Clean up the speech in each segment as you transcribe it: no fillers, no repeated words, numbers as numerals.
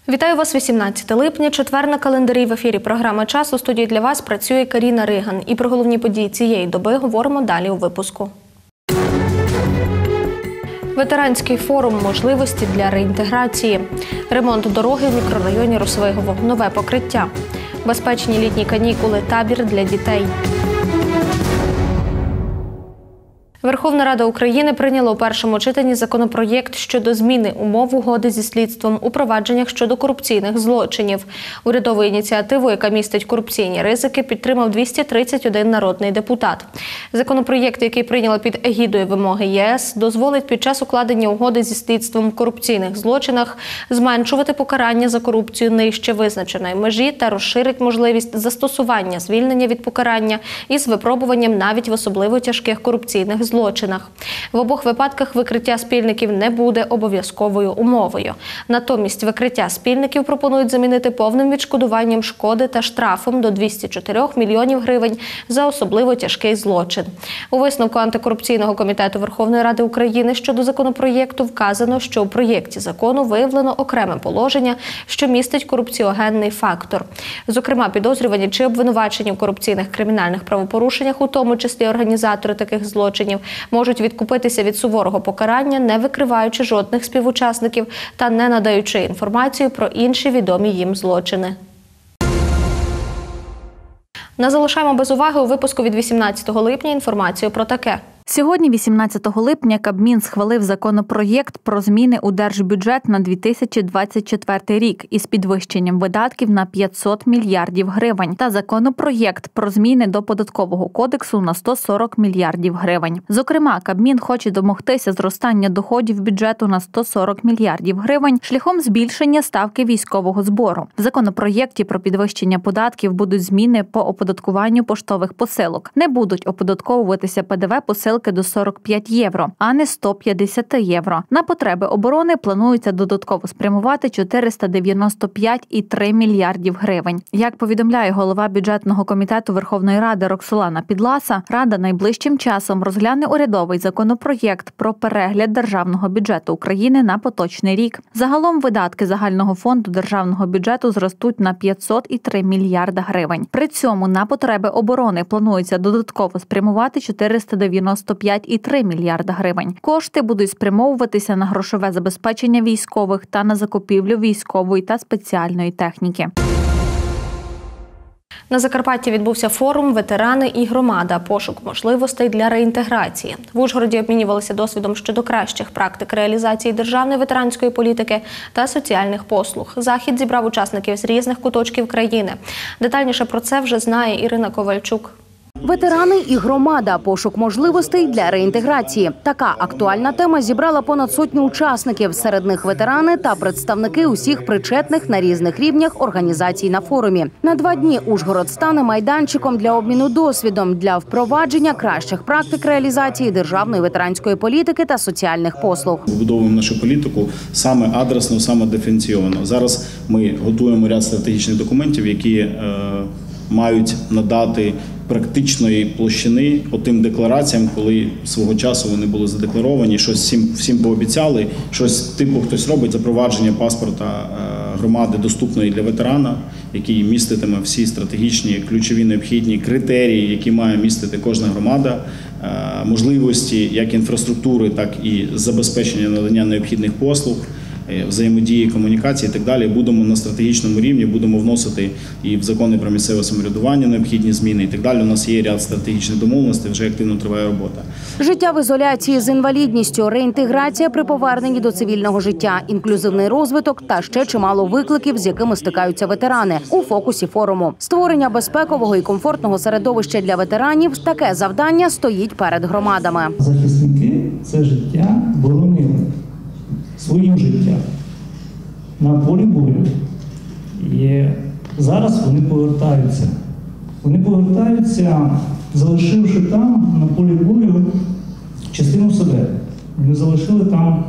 Вітаю вас 18 липня, четвер на календарі. В ефірі програма «Час». У студії для вас працює Каріна Риган. І про головні події цієї доби говоримо далі у випуску. Ветеранський форум «Можливості для реінтеграції». Ремонт дороги в мікрорайоні Росвигово. Нове покриття. Безпечні літні канікули. Табір для дітей. Верховна Рада України прийняла у першому читанні законопроєкт щодо зміни умов угоди зі слідством у провадженнях щодо корупційних злочинів. Урядову ініціативу, яка містить корупційні ризики, підтримав 231 народний депутат. Законопроєкт, який прийняла під егідою вимоги ЄС, дозволить під час укладення угоди зі слідством в корупційних злочинах зменшувати покарання за корупцію нижче визначеної межі та розширить можливість застосування звільнення від покарання із випробуванням навіть в особливо тяжких корупційних злочинах. В обох випадках викриття спільників не буде обов'язковою умовою. Натомість викриття спільників пропонують замінити повним відшкодуванням шкоди та штрафом до 204 мільйонів гривень за особливо тяжкий злочин. У висновку антикорупційного комітету Верховної Ради України щодо законопроєкту вказано, що у проєкті закону виявлено окреме положення, що містить корупціогенний фактор. Зокрема, підозрювані чи обвинувачені в корупційних кримінальних правопорушеннях, у тому числі організатори таких злочинів, можуть відкупитися від суворого покарання, не викриваючи жодних співучасників та не надаючи інформацію про інші відомі їм злочини. Не залишаємо без уваги у випуску від 18 липня інформацію про таке. Сьогодні, 18 липня, Кабмін схвалив законопроєкт про зміни у держбюджет на 2024 рік із підвищенням видатків на 500 мільярдів гривень та законопроєкт про зміни до Податкового кодексу на 140 мільярдів гривень. Зокрема, Кабмін хоче домогтися зростання доходів бюджету на 140 мільярдів гривень шляхом збільшення ставки військового збору. В законопроєкті про підвищення податків будуть зміни по оподаткуванню поштових посилок. Не будуть оподатковуватися ПДВ посилки до 45 євро, а не 150 євро. На потреби оборони планується додатково спрямувати 495,3 мільярдів гривень. Як повідомляє голова бюджетного комітету Верховної Ради Роксолана Підласа, Рада найближчим часом розгляне урядовий законопроєкт про перегляд державного бюджету України на поточний рік. Загалом видатки загального фонду державного бюджету зростуть на 503 мільярда гривень. При цьому на потреби оборони планується додатково спрямувати 495,3 мільярда гривень. Кошти будуть спрямовуватися на грошове забезпечення військових та на закупівлю військової та спеціальної техніки. На Закарпатті відбувся форум «Ветерани і громада. Пошук можливостей для реінтеграції». В Ужгороді обмінювалися досвідом щодо кращих практик реалізації державної ветеранської політики та соціальних послуг. Захід зібрав учасників з різних куточків країни. Детальніше про це вже знає Ірина Ковальчук. Ветерани і громада. Пошук можливостей для реінтеграції. Така актуальна тема зібрала понад сотню учасників. Серед них ветерани та представники усіх причетних на різних рівнях організацій на форумі. На 2 дні Ужгород стане майданчиком для обміну досвідом, для впровадження кращих практик реалізації державної ветеранської політики та соціальних послуг. Вибудовуємо нашу політику саме адресно, саме диференційовано. Зараз ми готуємо ряд стратегічних документів, які мають надати практичної площини отим деклараціям, коли свого часу вони були задекларовані, щось всім пообіцяли, щось типу хтось робить, запровадження паспорта громади доступної для ветерана, який міститиме всі стратегічні, ключові необхідні критерії, які має містити кожна громада, можливості як інфраструктури, так і забезпечення надання необхідних послуг, взаємодії, комунікації і так далі. Будемо на стратегічному рівні, будемо вносити і в закони про місцеве самоврядування необхідні зміни і так далі. У нас є ряд стратегічних домовленостей, вже активно триває робота. Життя в ізоляції з інвалідністю, реінтеграція при поверненні до цивільного життя, інклюзивний розвиток та ще чимало викликів, з якими стикаються ветерани у фокусі форуму. Створення безпекового і комфортного середовища для ветеранів – таке завдання стоїть перед громадами. Захисники це життя боронили своїм життям на полі бою. І зараз вони повертаються. Вони повертаються, залишивши там на полі бою частину себе. Вони залишили там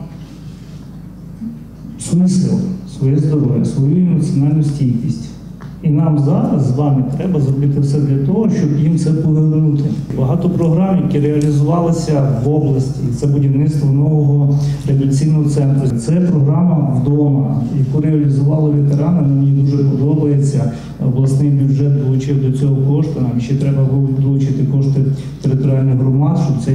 свої сили, своє здоров'я, свою емоціональну стійкість. І нам зараз з вами треба зробити все для того, щоб їм це повернути. Багато програм, які реалізувалися в області, це будівництво нового реабілітаційного центру. Це програма «Вдома», яку реалізували ветерани. ветерани. Мені дуже подобається. Обласний бюджет долучив до цього кошти. Нам ще треба долучити кошти територіальних громад, щоб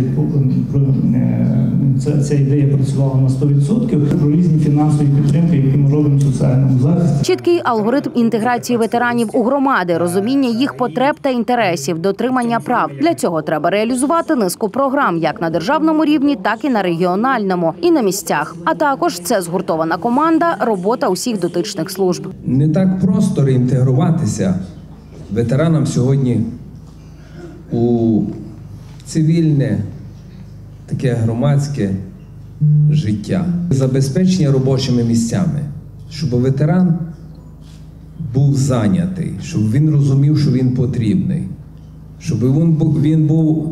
ця ідея працювала на 100%. Про різні фінансові підтримки, які ми робимо в соціальному захисті. Чіткий алгоритм інтеграції ветеранів у громади, розуміння їх потреб та інтересів, дотримання прав. Для цього треба реалізувати низку програм як на державному рівні, так і на регіональному, і на місцях. А також це згуртована команда, робота усіх дотичних служб. Не так просто реінтегруватися ветеранам сьогодні у цивільне, таке громадське життя. Забезпечення робочими місцями, щоб ветеран був зайнятий, щоб він розумів, що він потрібний, щоб він був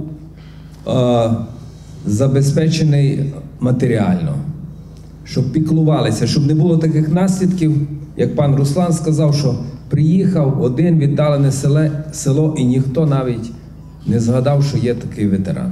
забезпечений матеріально, щоб піклувалися, щоб не було таких наслідків, як пан Руслан сказав, що приїхав один віддалене село і ніхто навіть не згадав, що є такий ветеран.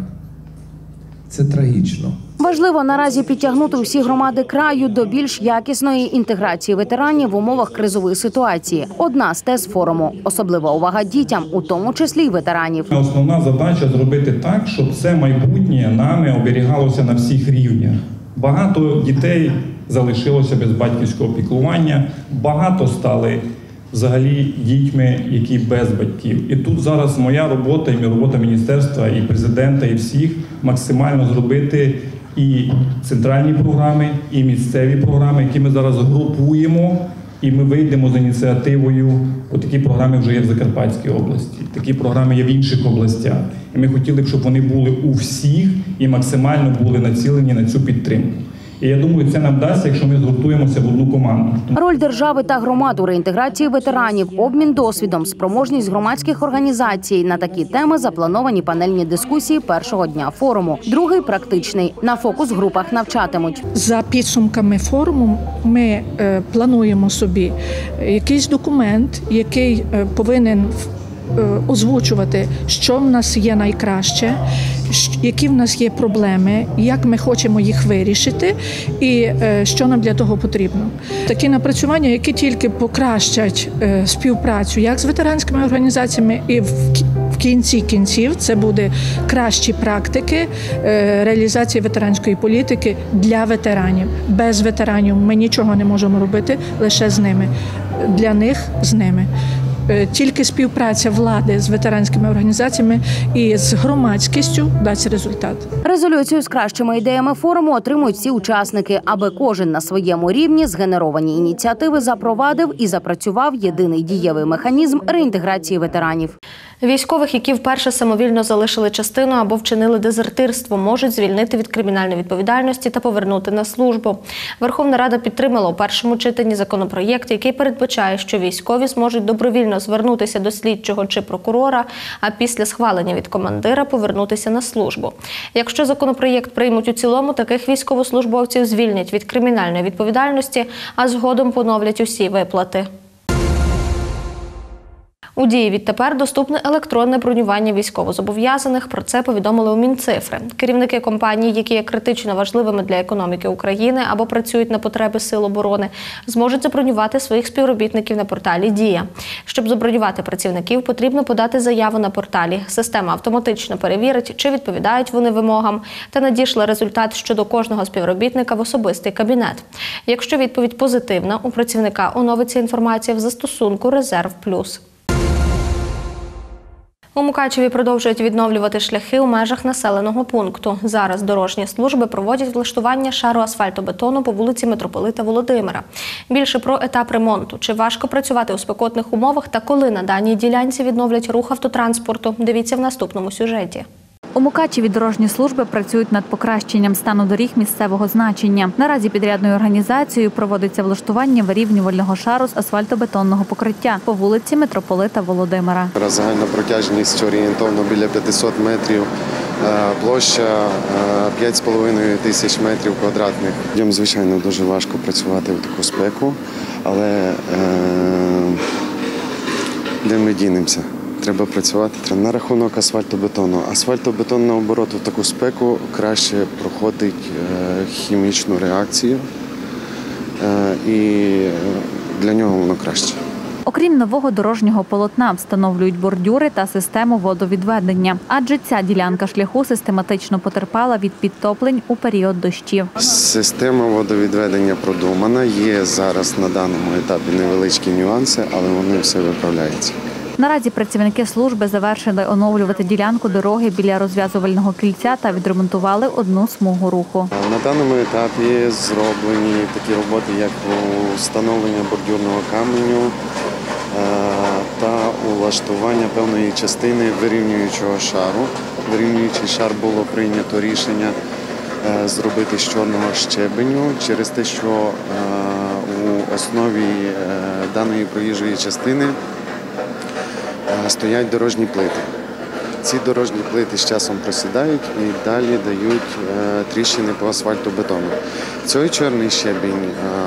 Це трагічно. Важливо наразі підтягнути усі громади краю до більш якісної інтеграції ветеранів в умовах кризової ситуації. Одна з тез форуму – особлива увага дітям, у тому числі й ветеранів. Основна задача – зробити так, щоб це майбутнє нами оберігалося на всіх рівнях. Багато дітей залишилося без батьківського піклування, багато стали взагалі дітьми, які без батьків. І тут зараз моя робота, і робота міністерства, і президента, і всіх максимально зробити і центральні програми, і місцеві програми, які ми зараз групуємо, і ми вийдемо з ініціативою. Такі програми вже є в Закарпатській області, такі програми є в інших областях. І ми хотіли б, щоб вони були у всіх і максимально були націлені на цю підтримку. І я думаю, це нам дасть, якщо ми згуртуємося в одну команду. Роль держави та громад у реінтеграції ветеранів, обмін досвідом, спроможність громадських організацій. На такі теми заплановані панельні дискусії першого дня форуму. Другий – практичний. На фокус-групах навчатимуть. За підсумками форуму ми плануємо собі якийсь документ, який повинен озвучувати, що в нас є найкраще, які в нас є проблеми, як ми хочемо їх вирішити і що нам для того потрібно. Такі напрацювання, які тільки покращать співпрацю як з ветеранськими організаціями і в кінці кінців це буде кращі практики реалізації ветеранської політики для ветеранів. Без ветеранів ми нічого не можемо робити, лише з ними. Для них – з ними. Тільки співпраця влади з ветеранськими організаціями і з громадськістю дасть результат. Резолюцію з кращими ідеями форуму отримують всі учасники, аби кожен на своєму рівні згенеровані ініціативи запровадив і запрацював єдиний дієвий механізм реінтеграції ветеранів. Військових, які вперше самовільно залишили частину або вчинили дезертирство, можуть звільнити від кримінальної відповідальності та повернути на службу. Верховна Рада підтримала у першому читанні законопроєкт, який передбачає, що військові зможуть добровільно звернутися до слідчого чи прокурора, а після схвалення від командира повернутися на службу. Якщо законопроєкт приймуть у цілому, таких військовослужбовців звільнять від кримінальної відповідальності, а згодом поновлять усі виплати. У дії відтепер доступне електронне бронювання військовозобов'язаних. Про це повідомили у Мінцифри. Керівники компаній, які є критично важливими для економіки України або працюють на потреби Сил оборони, зможуть забронювати своїх співробітників на порталі «Дія». Щоб забронювати працівників, потрібно подати заяву на порталі. Система автоматично перевірить, чи відповідають вони вимогам, та надійшла результат щодо кожного співробітника в особистий кабінет. Якщо відповідь позитивна, у працівника оновиться інформація в застосунку «Резерв Плюс». У Мукачеві продовжують відновлювати шляхи у межах населеного пункту. Зараз дорожні служби проводять влаштування шару асфальтобетону по вулиці Митрополита Володимира. Більше про етап ремонту, чи важко працювати у спекотних умовах та коли на даній ділянці відновлять рух автотранспорту, дивіться в наступному сюжеті. У Мукачеві дорожні служби працюють над покращенням стану доріг місцевого значення. Наразі підрядною організацією проводиться влаштування вирівнювального шару з асфальтобетонного покриття по вулиці Митрополита Володимира. Загальна протяжність орієнтовно біля 500 метрів, площа 5,5 тисяч метрів квадратних. Людям, звичайно, дуже важко працювати в таку спеку, але де ми дінемося? Треба працювати. На рахунок асфальтобетону. Асфальтобетон, наоборот, в таку спеку краще проходить хімічну реакцію і для нього воно краще. Окрім нового дорожнього полотна, встановлюють бордюри та систему водовідведення. Адже ця ділянка шляху систематично потерпала від підтоплень у період дощів. Система водовідведення продумана. Є зараз на даному етапі невеличкі нюанси, але вони все виправляються. Наразі працівники служби завершили оновлювати ділянку дороги біля розв'язувального кільця та відремонтували одну смугу руху. На даному етапі зроблені такі роботи, як встановлення бордюрного каменю та улаштування певної частини вирівнюючого шару. Вирівнюючий шар було прийнято рішення зробити з чорного щебеню через те, що у основі даної проїжджої частини стоять дорожні плити. Ці дорожні плити з часом просідають і далі дають тріщини по асфальтобетону. Цей чорний щебінь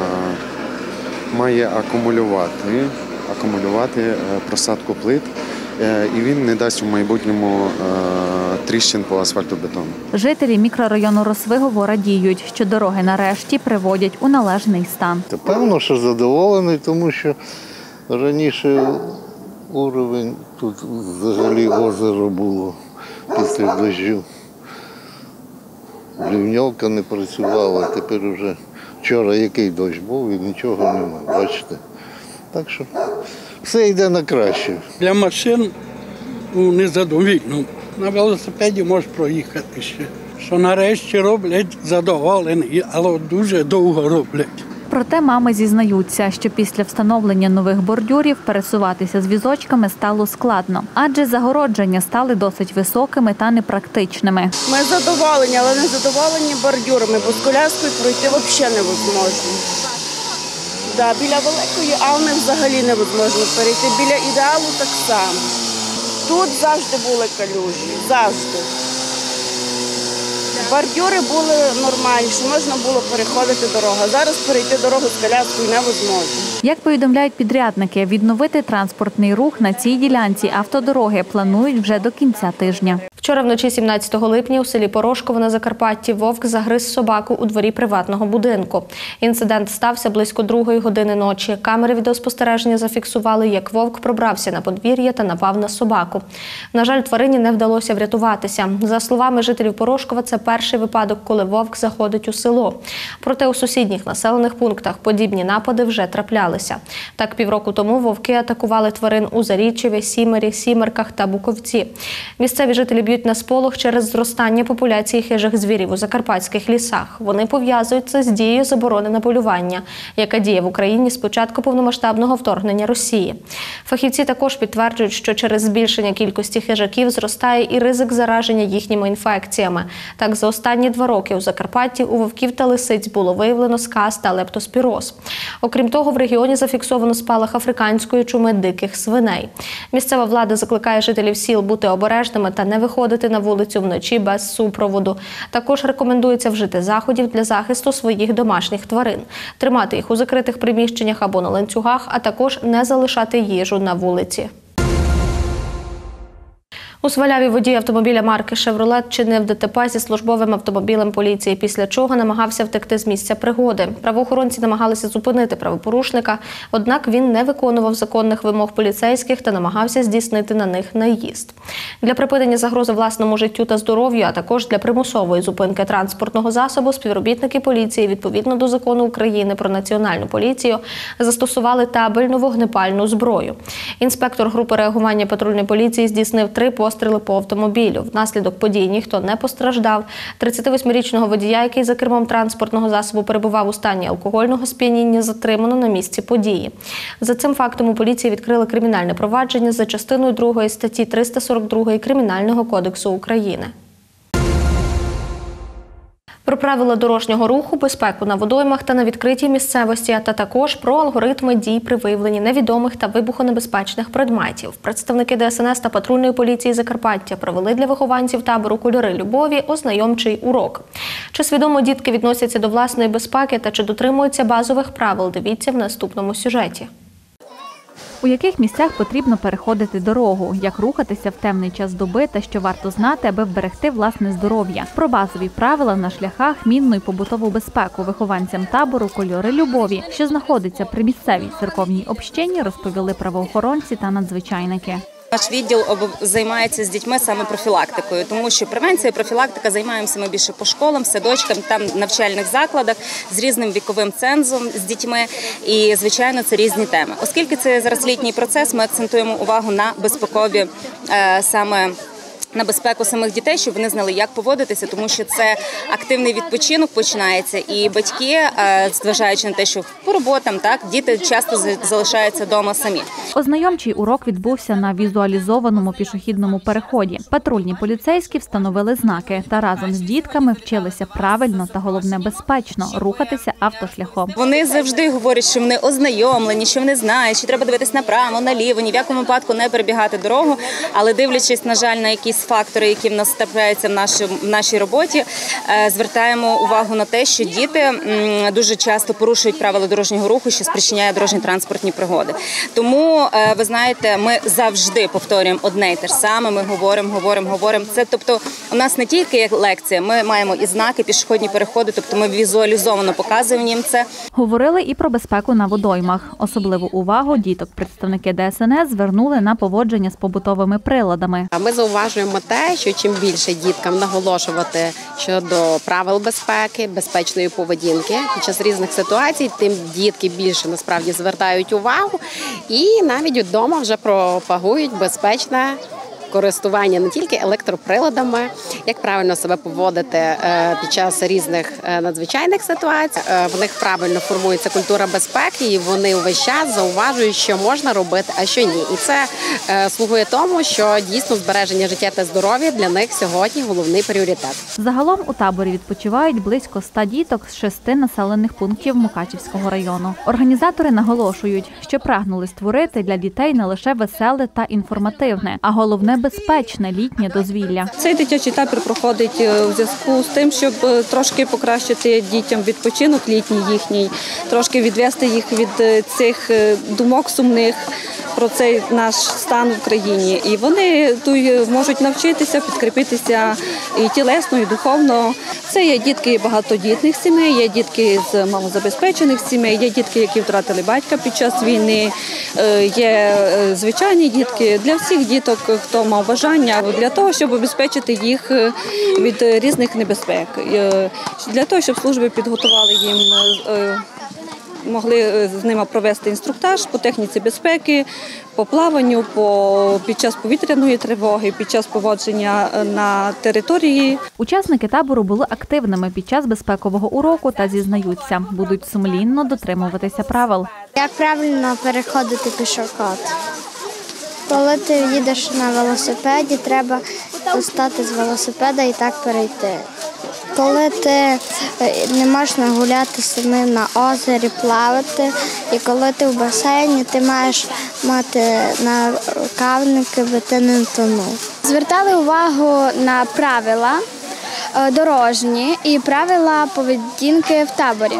має акумулювати просадку плит, і він не дасть у майбутньому тріщин по асфальтобетону. Жителі мікрорайону Росвигово радіють, що дороги нарешті приводять у належний стан. Певно, що задоволений, тому що раніше уровень тут взагалі озеро було після дощу. Рівньовка не працювала, тепер вже вчора який дощ був і нічого немає, бачите. Так що все йде на краще. Для машин незадовільно. На велосипеді можеш проїхати ще. Що нарешті роблять, задоволені, але дуже довго роблять. Проте мами зізнаються, що після встановлення нових бордюрів пересуватися з візочками стало складно, адже загородження стали досить високими та непрактичними. Ми задоволені, але не задоволені бордюрами, бо з коляскою пройти взагалі невозможно. Біля Великої Алми взагалі невозможно перейти, біля Ідеалу так само. Тут завжди були калюжі, завжди. Бордюри були нормальні, що можна було переходити дорогу. Зараз перейти дорогу з коляскою невозможно. Як повідомляють підрядники, відновити транспортний рух на цій ділянці автодороги планують вже до кінця тижня. Вчора вночі 17 липня у селі Порошково на Закарпатті вовк загриз собаку у дворі приватного будинку. Інцидент стався близько 2 години ночі. Камери відеоспостереження зафіксували, як вовк пробрався на подвір'я та напав на собаку. На жаль, тварині не вдалося врятуватися. За словами жителів Порошкова, це перший випадок, коли вовк заходить у село. Проте у сусідніх населених пунктах подібні напади вже траплялися. Так, півроку тому вовки атакували тварин у Заріччеві, Сімері, Сімерках та Буковці. Місцеві жителі б'ють на сполох через зростання популяції хижих звірів у закарпатських лісах. Вони пов'язують це з дією заборони на полювання, яка діє в Україні з початку повномасштабного вторгнення Росії. Фахівці також підтверджують, що через збільшення кількості хижаків зростає і ризик зараження їхніми інфекціями. Так, за останні 2 роки у Закарпатті у вовків та лисиць було виявлено сказ та лептоспіроз. Окрім того, в регіоні зафіксовано спалах африканської чуми диких свиней. Місцева влада закликає жителів сіл бути обережними та не виходити на вулицю вночі без супроводу. Також рекомендується вжити заходів для захисту своїх домашніх тварин, тримати їх у закритих приміщеннях або на ланцюгах, а також не залишати їжу на вулиці. У Сваляві водій автомобіля марки «Шевролет» чинив ДТП зі службовим автомобілем поліції, після чого намагався втекти з місця пригоди. Правоохоронці намагалися зупинити правопорушника, однак він не виконував законних вимог поліцейських та намагався здійснити на них наїзд. Для припинення загрози власному життю та здоров'ю, а також для примусової зупинки транспортного засобу, співробітники поліції, відповідно до Закону України про національну поліцію, застосували табельну вогнепальну зброю. Інспектор групи реагування патрульної поліції здійснив 3 постріли по автомобілю. Внаслідок подій ніхто не постраждав. 38-річного водія, який за кермом транспортного засобу перебував у стані алкогольного сп'яніння, затримано на місці події. За цим фактом у поліції відкрили кримінальне провадження за частиною 2 статті 342 Кримінального кодексу України. Про правила дорожнього руху, безпеку на водоймах та на відкритій місцевості, та також про алгоритми дій при виявленні невідомих та вибухонебезпечних предметів. Представники ДСНС та патрульної поліції Закарпаття провели для вихованців табору «Кольори любові» ознайомчий урок. Чи свідомо дітки відносяться до власної безпеки та чи дотримуються базових правил, дивіться в наступному сюжеті. У яких місцях потрібно переходити дорогу, як рухатися в темний час доби та що варто знати, аби вберегти власне здоров'я. Про базові правила на шляхах, мінну і побутову безпеку вихованцям табору «Кольори любові», що знаходиться при місцевій церковній общині, розповіли правоохоронці та надзвичайники. Наш відділ займається з дітьми саме профілактикою, тому що превенція і профілактика займаємося ми більше по школам, садочкам, там навчальних закладах з різним віковим цензом з дітьми і, звичайно, це різні теми. Оскільки це зараз літній процес, ми акцентуємо увагу на безпекові саме на безпеку самих дітей, щоб вони знали, як поводитися, тому що це активний відпочинок починається, і батьки, зважаючи на те, що по роботам, так, діти часто залишаються вдома самі. Ознайомчий урок відбувся на візуалізованому пішохідному переході. Патрульні поліцейські встановили знаки та разом з дітками вчилися правильно та, головне, безпечно рухатися автошляхом. Вони завжди говорять, що вони ознайомлені, що вони знають, що треба дивитись направо, наліво, ні в якому випадку не перебігати дорогу, але дивлячись, на жаль, на якісь фактори, які в нас трапляються в нашій роботі, звертаємо увагу на те, що діти дуже часто порушують правила дорожнього руху, що спричиняє дорожньо-транспортні пригоди. Тому, ви знаєте, ми завжди повторюємо одне і те ж саме, ми говоримо. Це, тобто, у нас не тільки як лекція, ми маємо і знаки, пішохідні переходи, тобто ми візуалізовано показуємо їм це. Говорили і про безпеку на водоймах. Особливу увагу діток представники ДСНС звернули на поводження з побутовими приладами. Ми зауважуємо те, що чим більше діткам наголошувати щодо правил безпеки, безпечної поведінки під час різних ситуацій, тим дітки більше насправді звертають увагу і навіть вдома вже пропагують безпечне користування не тільки електроприладами, як правильно себе поводити під час різних надзвичайних ситуацій. В них правильно формується культура безпеки, і вони увесь час зауважують, що можна робити, а що ні. І це слугує тому, що дійсно збереження життя та здоров'я для них сьогодні головний пріоритет. Загалом у таборі відпочивають близько 100 діток з 6 населених пунктів Мукачівського району. Організатори наголошують, що прагнули створити для дітей не лише веселе та інформативне, а головне безпечне літнє дозвілля. Цей дитячий табір проходить у зв'язку з тим, щоб трошки покращити дітям відпочинок літній їхній, трошки відвести їх від цих думок сумних про цей наш стан в країні. І вони тут можуть навчитися, підкріпитися і тілесно, і духовно. Це є дітки багатодітних сімей, є дітки з малозабезпечених сімей, є дітки, які втратили батька під час війни, є звичайні дітки. Для всіх діток, хто мав бажання, для того, щоб обезпечити їх від різних небезпек. Для того, щоб служби підготували їм, могли з ними провести інструктаж по техніці безпеки, по плаванню, під час повітряної тривоги, під час поводження на території. Учасники табору були активними під час безпекового уроку та зізнаються, будуть сумлінно дотримуватися правил. Як правильно переходити пішохід? Коли ти їдеш на велосипеді, треба встати з велосипеда і так перейти. Коли ти не можна гуляти самим на озері, плавати, і коли ти в басейні, ти маєш мати нарукавники, аби ти не тонув. Звертали увагу на правила дорожні і правила поведінки в таборі.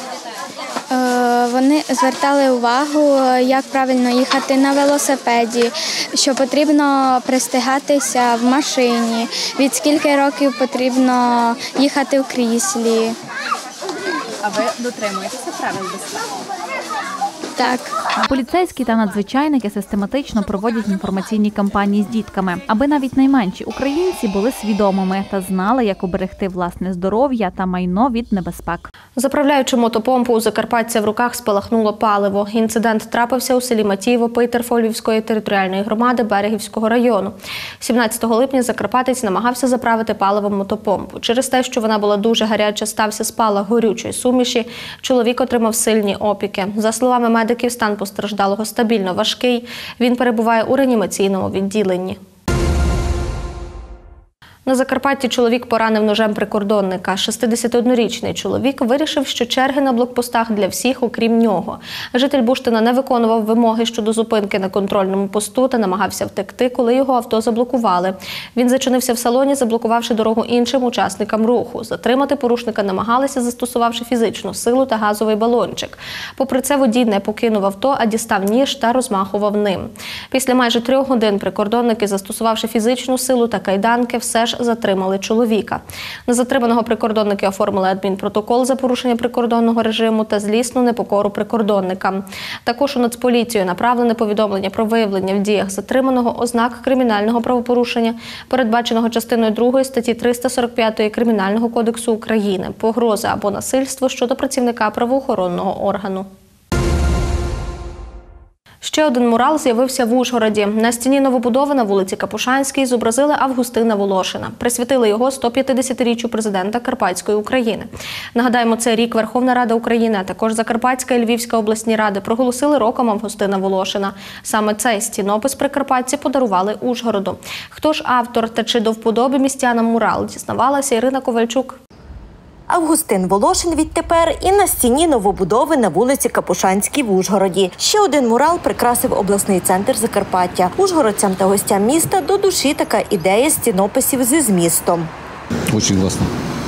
Вони звертали увагу, як правильно їхати на велосипеді, що потрібно пристигатися в машині, від скільки років потрібно їхати в кріслі. А ви дотримуєтеся правил безпеки? Так. Поліцейські та надзвичайники систематично проводять інформаційні кампанії з дітками, аби навіть найменші українці були свідомими та знали, як уберегти власне здоров'я та майно від небезпек. Заправляючи мотопомпу, у закарпатця в руках спалахнуло паливо. Інцидент трапився у селі Матіїво Пейтерфольвівської територіальної громади Берегівського району. 17 липня закарпатець намагався заправити паливом мотопомпу. Через те, що вона була дуже гаряча, стався спалах горючої суміші. Чоловік отримав сильні опіки. За словами медиків, стан постраждалого стабільно важкий. Він перебуває у реанімаційному відділенні. На Закарпатті чоловік поранив ножем прикордонника. 61-річний чоловік вирішив, що черги на блокпостах для всіх, окрім нього. Житель Буштина не виконував вимоги щодо зупинки на контрольному посту та намагався втекти, коли його авто заблокували. Він зачинився в салоні, заблокувавши дорогу іншим учасникам руху. Затримати порушника намагалися, застосувавши фізичну силу та газовий балончик. Попри це, водій не покинув авто, а дістав ніж та розмахував ним. Після майже 3 годин прикордонники, застосувавши фізичну силу та кайданки, все ж затримали чоловіка. На затриманого прикордонники оформили адмінпротокол за порушення прикордонного режиму та злісну непокору прикордонникам. Також у Нацполіцію направлене повідомлення про виявлення в діях затриманого ознак кримінального правопорушення, передбаченого частиною 2 статті 345 Кримінального кодексу України – погроза або насильство щодо працівника правоохоронного органу. Ще один мурал з'явився в Ужгороді. На стіні новобудови на вулиці Капушанській зобразили Августина Волошина. Присвятили його 150-річчю президента Карпатської України. Нагадаємо, цей рік Верховна Рада України, а також Закарпатська і Львівська обласні ради проголосили роком Августина Волошина. Саме цей стінопис прикарпатці подарували Ужгороду. Хто ж автор та чи до вподоби містянам мурал, дізнавалася Ірина Ковальчук. Августин Волошин відтепер і на стіні новобудови на вулиці Капушанській в Ужгороді. Ще один мурал прикрасив обласний центр Закарпаття. Ужгородцям та гостям міста до душі така ідея стінописів зі змістом. Дуже класно.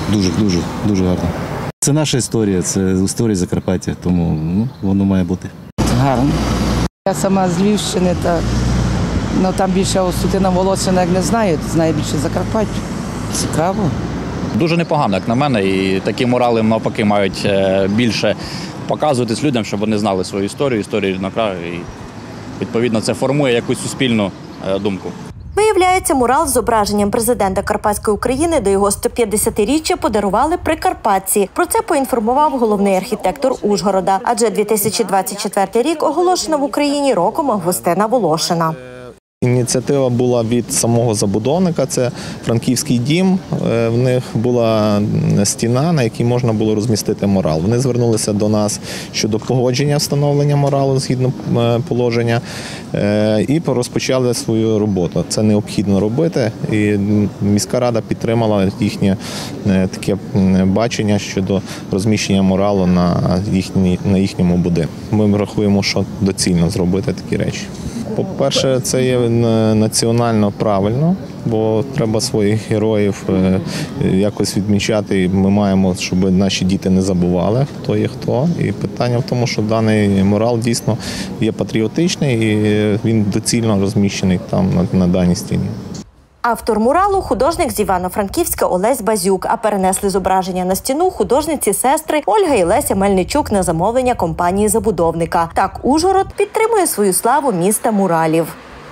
Дуже гарно. Це наша історія, це історія Закарпаття, тому воно має бути. Гарно. Я сама з Львівщини, там більше Августина Волошина, як не знаю, знає більше Закарпаття. Цікаво. Дуже непогано, як на мене, і такі мурали навпаки мають більше показуватись людям, щоб вони знали свою історію рідного краю, і відповідно це формує якусь суспільну думку. Виявляється, мурал з зображенням президента Карпатської України до його 150-річчя подарували прикарпатці. Про це поінформував головний архітектор Ужгорода, адже 2024 рік оголошено в Україні роком Августина Волошина. Ініціатива була від самого забудовника, це Франківський дім. В них була стіна, на якій можна було розмістити мурал. Вони звернулися до нас щодо погодження встановлення муралу згідно положення і розпочали свою роботу. Це необхідно робити, і міська рада підтримала їхнє таке бачення щодо розміщення муралу на їхньому будинку. Ми рахуємо, що доцільно зробити такі речі. По-перше, це є національно правильно, бо треба своїх героїв якось відмічати. Ми маємо, щоб наші діти не забували, хто є хто. І питання в тому, що даний мурал дійсно є патріотичний і він доцільно розміщений там на даній стіні. Автор муралу – художник з Івано-Франківська Олесь Базюк, а перенесли зображення на стіну художниці-сестри Ольга і Леся Мельничук на замовлення компанії-забудовника. Так Ужгород підтримує свою славу міста муралів.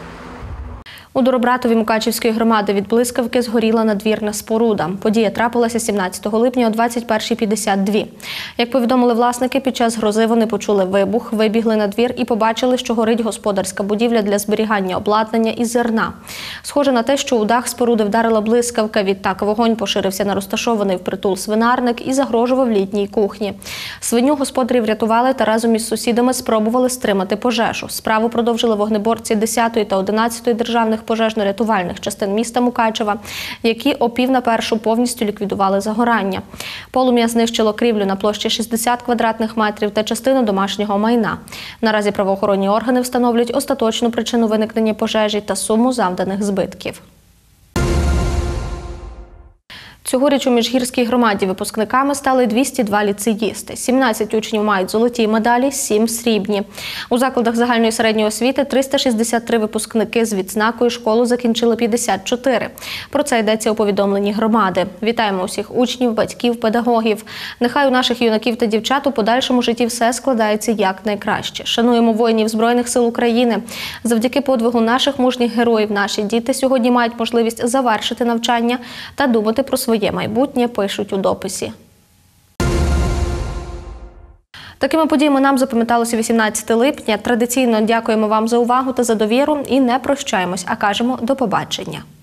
У Доробратові Мукачівської громади від блискавки згоріла надвірна споруда. Подія трапилася 17 липня о 21:52. Як повідомили власники, під час грози вони почули вибух, вибігли на двір і побачили, що горить господарська будівля для зберігання обладнання і зерна. Схоже на те, що у дах споруди вдарила блискавка. Відтак вогонь поширився на розташований впритул свинарник і загрожував літній кухні. Свиню господарі врятували та разом із сусідами спробували стримати пожежу. Справу продовжили вогнеборці 10-ї та 11-ї державних пожежно-рятувальних частин міста Мукачева, які о 12:45 повністю ліквідували загорання. Полум'я знищило крівлю на площі 60 квадратних метрів та частину домашнього майна. Наразі правоохоронні органи встановлюють остаточну причину виникнення пожежі та суму завданих збитків. Цьогоріч у Міжгірській громаді випускниками стали 202 ліцеїсти. 17 учнів мають золоті медалі, 7 – срібні. У закладах загальної середньої освіти 363 випускники з відзнакою школу закінчили 54. Про це йдеться у повідомленні громади. Вітаємо усіх учнів, батьків, педагогів. Нехай у наших юнаків та дівчат у подальшому житті все складається якнайкраще. Шануємо воїнів Збройних сил України. Завдяки подвигу наших мужніх героїв наші діти сьогодні мають можливість завершити навчання та думати про своє майбутнє, пишуть у дописі. Такими подіями нам запам'яталося 18 липня. Традиційно дякуємо вам за увагу та за довіру і не прощаємось, а кажемо до побачення.